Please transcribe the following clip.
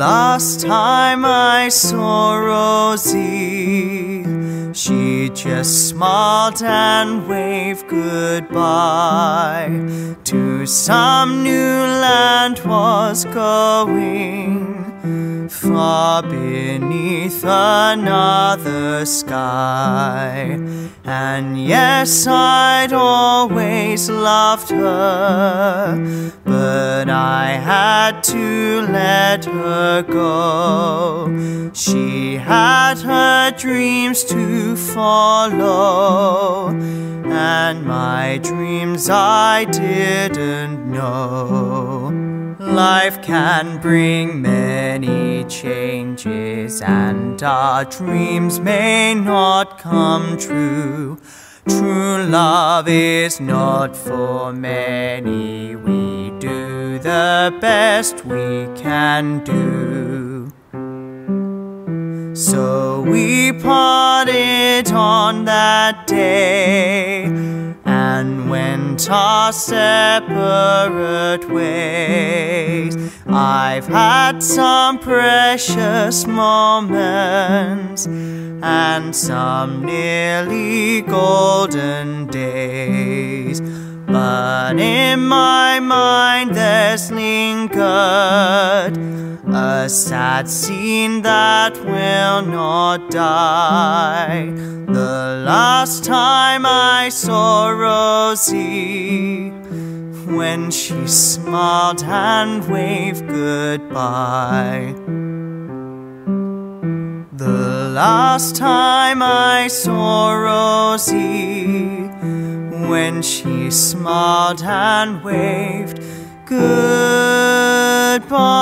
last time I saw Rosie, she just smiled and waved goodbye. To some new land was going, far beneath another sky. And yes, I'd always loved her, but I had to let her go. She had her dreams to follow, and my dreams I didn't know. Life can bring many changes, and our dreams may not come true. True love is not for many. We do the best we can do. So we parted on that day and went our separate ways. I've had some precious moments and some nearly golden days, but in my mind there's lingered a sad scene that will not die. The last time I saw Rosie, when she smiled and waved goodbye. The last time I saw Rosie, when she smiled and waved goodbye.